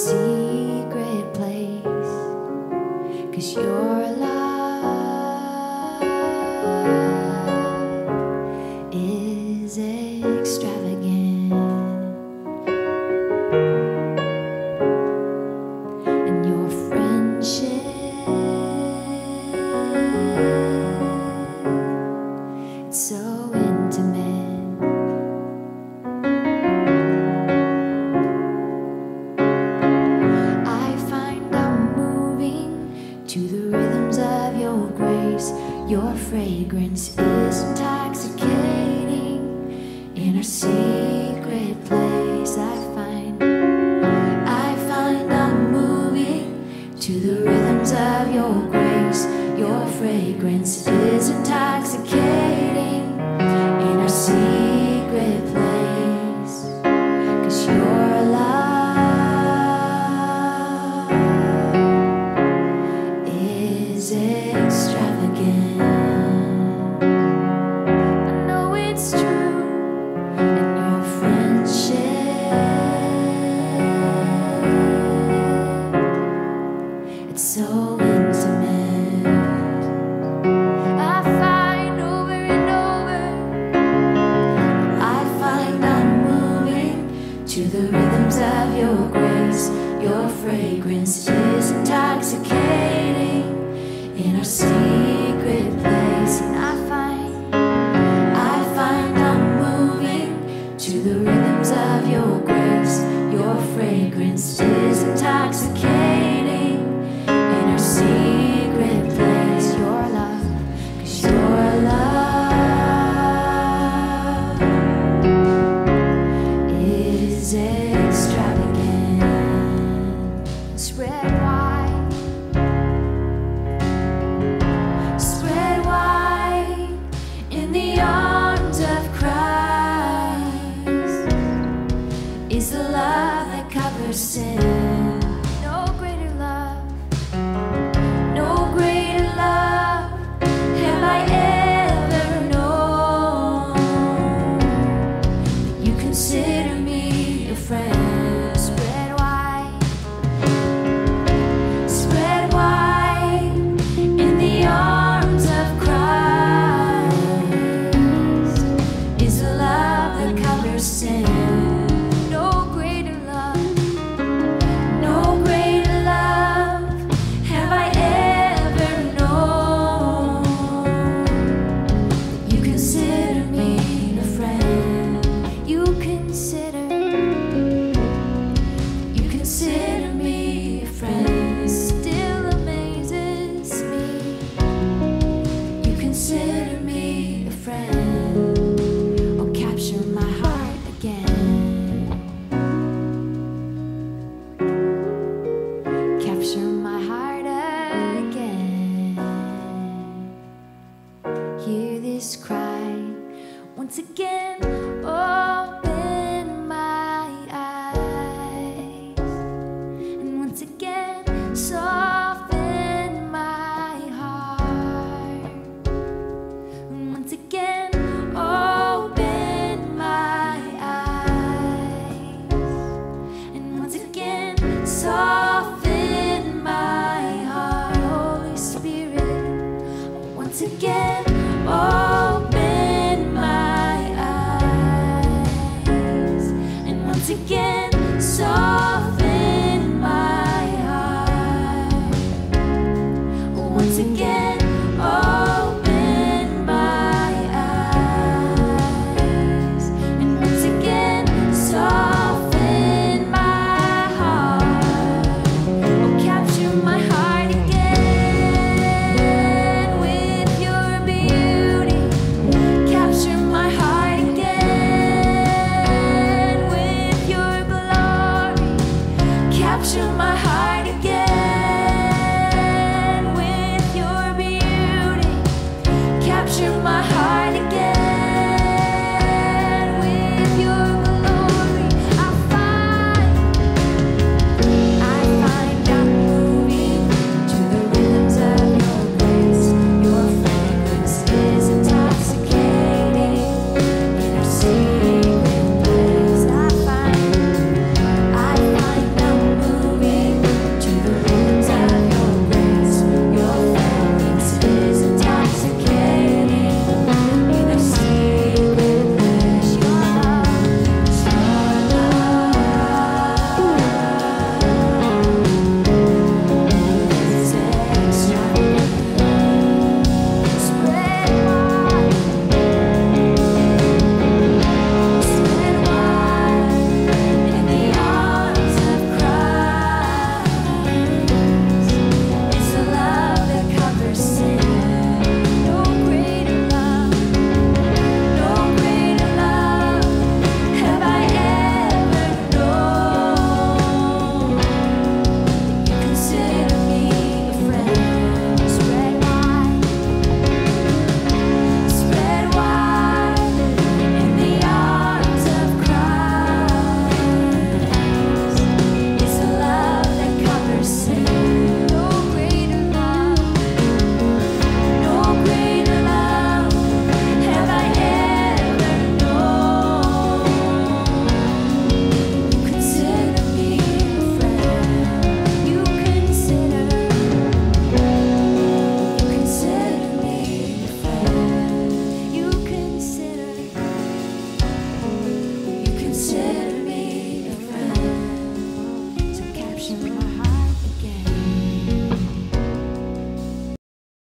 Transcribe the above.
secret place, 'cause your love is extravagant, and your friendship, it's so intimate. To the rhythms of your grace, your fragrance is intoxicating. In our secret place, I find I'm moving to the rhythms of your grace. Your fragrance is intoxicating. In our secret place, 'cause your love extravagant. I know it's true, and your friendship, it's so intimate. I find over and over, I find I'm moving to the rhythms of your grace. Your fragrance is intoxicating. In our secret place, and I find I'm moving to the rhythms of your grace. Your fragrance is intoxicating. In our secret place, your love, 'cause your love is extravagant. Spread wide, is the love that covers sin. No greater love, no greater love have I ever known. You consider me a friend. Spread wide in the arms of Christ is the love that covers sin. Consider me a friend. Still amazes me. You consider me a friend. Oh, capture my heart again. Capture my heart again. Hear this cry once again. Open my eyes, and once again soften my heart, and once again open my eyes, and once again soften my heart. Holy Spirit, once again open my eyes, and once again soften my heart. Once again open my eyes, and once again soften my heart. Oh, capture my heart again with your beauty. Capture my heart again with your glory. Capture my heart